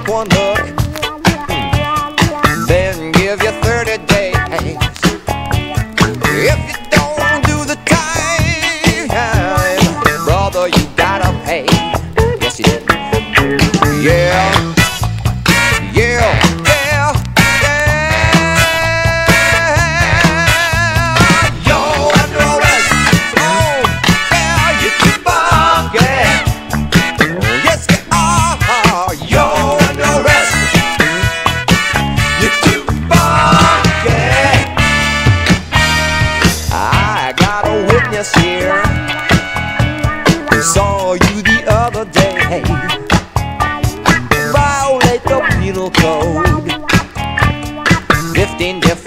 take one look, then give you 30 days. If you don't do the time, brother, you gotta pay. Yes, you do. Yeah, yeah, yeah, yeah. You're under arrest. Oh, yeah, you keep bugging. Oh, yes, you are. You're under arrest. You keep bugging. I got a witness here who saw you the other day violate the penal code. 15 different